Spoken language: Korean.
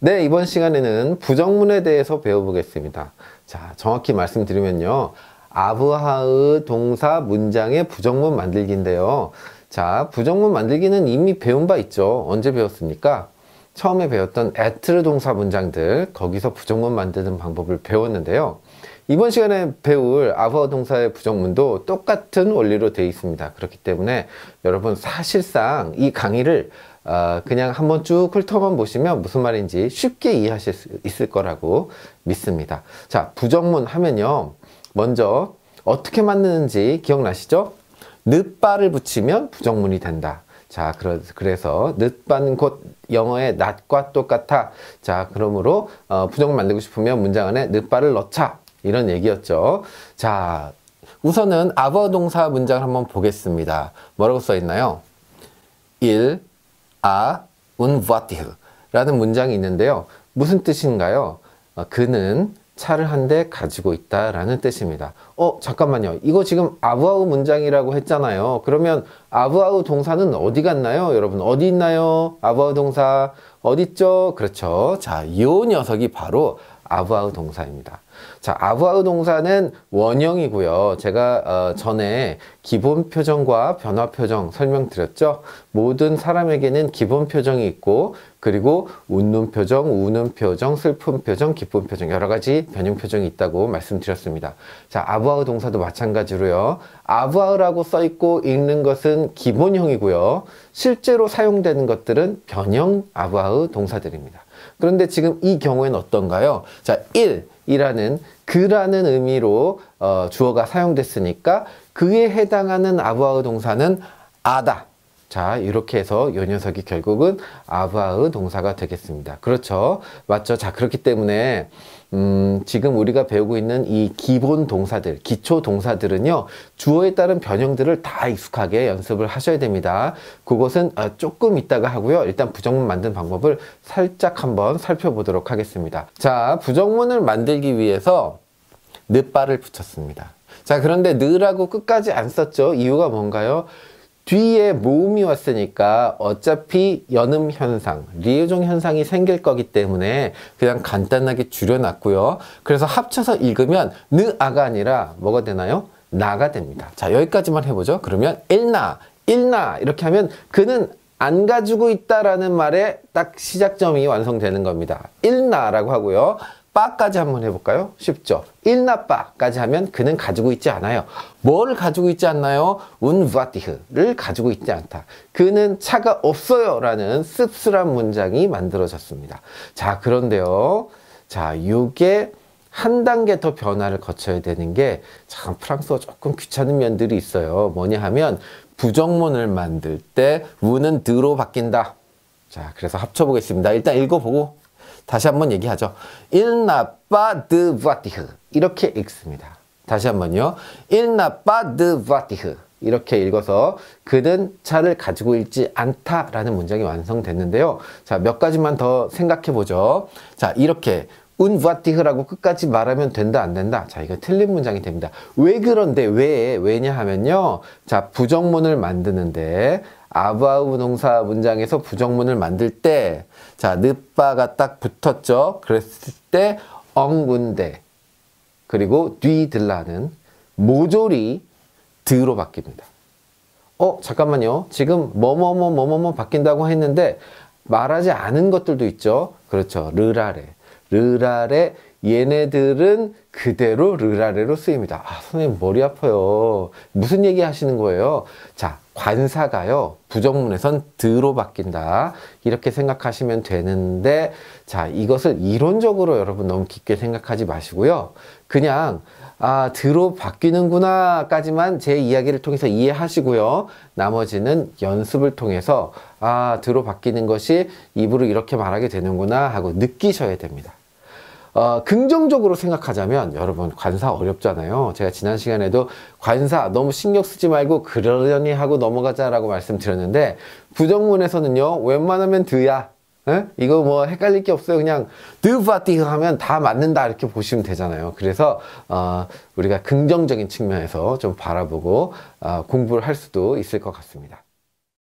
네, 이번 시간에는 부정문에 대해서 배워보겠습니다. 자, 정확히 말씀드리면요. 아브하의 동사 문장의 부정문 만들기인데요. 자, 부정문 만들기는 이미 배운 바 있죠. 언제 배웠습니까? 처음에 배웠던 at 동사 문장들, 거기서 부정문 만드는 방법을 배웠는데요. 이번 시간에 배울 아브하 동사의 부정문도 똑같은 원리로 되어 있습니다. 그렇기 때문에 여러분 사실상 이 강의를 그냥 한번 쭉 훑어만 보시면 무슨 말인지 쉽게 이해하실 수 있을 거라고 믿습니다. 자, 부정문 하면요. 먼저 어떻게 만드는지 기억나시죠? 늦바를 붙이면 부정문이 된다. 자, 그래서 늦바는 곧 영어의 not과 똑같아. 자, 그러므로 부정문 만들고 싶으면 문장 안에 늦바를 넣자. 이런 얘기였죠. 자, 우선은 아브하 동사 문장을 한번 보겠습니다. 뭐라고 써 있나요? Il a un voiture 라는 문장이 있는데요. 무슨 뜻인가요? 그는 차를 한 대 가지고 있다 라는 뜻입니다. 잠깐만요. 이거 지금 아브하의 문장이라고 했잖아요. 그러면 아브하의 동사는 어디 갔나요? 여러분 어디 있나요? 아브하의 동사 어디 있죠? 그렇죠. 자, 이 녀석이 바로 아브하의 동사입니다. 자, 아브하의 동사는 원형이고요. 제가 전에 기본 표정과 변화 표정 설명드렸죠. 모든 사람에게는 기본 표정이 있고, 그리고 웃는 표정, 우는 표정, 슬픈 표정, 기쁜 표정, 여러 가지 변형 표정이 있다고 말씀드렸습니다. 자, 아브하의 동사도 마찬가지로요. 아브하라고 써 있고 읽는 것은 기본형이고요. 실제로 사용되는 것들은 변형 아브하의 동사들입니다. 그런데 지금 이 경우에는 어떤가요? 자, 이라는 그라는 의미로 주어가 사용됐으니까 그에 해당하는 아브하의 동사는 아다. 자, 이렇게 해서 이 녀석이 결국은 아브하의 동사가 되겠습니다. 그렇죠? 맞죠? 자, 그렇기 때문에 지금 우리가 배우고 있는 이 기본 동사들, 기초 동사들은요, 주어에 따른 변형들을 다 익숙하게 연습을 하셔야 됩니다. 그것은 조금 이따가 하고요. 일단 부정문 만드는 방법을 살짝 한번 살펴보도록 하겠습니다. 자, 부정문을 만들기 위해서 늦바를 붙였습니다. 자, 그런데 느라고 끝까지 안 썼죠? 이유가 뭔가요? 뒤에 모음이 왔으니까 어차피 연음 현상, 리에종 현상이 생길 거기 때문에 그냥 간단하게 줄여놨고요. 그래서 합쳐서 읽으면 느아가 아니라 뭐가 되나요? 나가 됩니다. 자, 여기까지만 해보죠. 그러면 일나 이렇게 하면 그는 안 가지고 있다라는 말의 딱 시작점이 완성되는 겁니다. 일나라고 하고요. 빠까지 한번 해볼까요? 쉽죠? 일나빠까지 하면 그는 가지고 있지 않아요. 뭘 가지고 있지 않나요? un voitire를 가지고 있지 않다. 그는 차가 없어요 라는 씁쓸한 문장이 만들어졌습니다. 자, 그런데요. 자, 요게 한 단계 더 변화를 거쳐야 되는 게 참 프랑스어 조금 귀찮은 면들이 있어요. 뭐냐 하면 부정문을 만들 때 우는 드로 바뀐다. 자, 그래서 합쳐보겠습니다. 일단 읽어보고 다시 한번 얘기하죠. Il n'a pas de voiture. 이렇게 읽습니다. 다시 한번요. Il n'a pas de voiture. 이렇게 읽어서 그는 차를 가지고 있지 않다라는 문장이 완성됐는데요. 자, 몇 가지만 더 생각해 보죠. 자, 이렇게 un voiture라고 끝까지 말하면 된다 안 된다? 자, 이거 틀린 문장이 됩니다. 왜 그런데 왜냐 하면요. 자, 부정문을 만드는데 아브하의 동사 문장에서 부정문을 만들 때 자, 늦바가 딱 붙었죠. 그랬을 때 엉군데 그리고 뒤들라는 모조리 드로 바뀝니다. 잠깐만요. 지금 뭐뭐 바뀐다고 했는데 말하지 않은 것들도 있죠. 그렇죠. 르라레 얘네들은 그대로 르라레로 쓰입니다. 선생님 머리 아파요. 무슨 얘기 하시는 거예요? 자, 관사가요. 부정문에선 드로 바뀐다. 이렇게 생각하시면 되는데 자, 이것을 이론적으로 여러분 너무 깊게 생각하지 마시고요. 그냥 드로 바뀌는구나 까지만 제 이야기를 통해서 이해하시고요. 나머지는 연습을 통해서 드로 바뀌는 것이 입으로 이렇게 말하게 되는구나 하고 느끼셔야 됩니다. 긍정적으로 생각하자면 여러분 관사 어렵잖아요. 제가 지난 시간에도 관사 너무 신경 쓰지 말고 그러려니 하고 넘어가자라고 말씀드렸는데 부정문에서는요 웬만하면 드야 이거 뭐 헷갈릴 게 없어요. 그냥 드바티 하면 다 맞는다 이렇게 보시면 되잖아요. 그래서 우리가 긍정적인 측면에서 좀 바라보고 공부를 할 수도 있을 것 같습니다.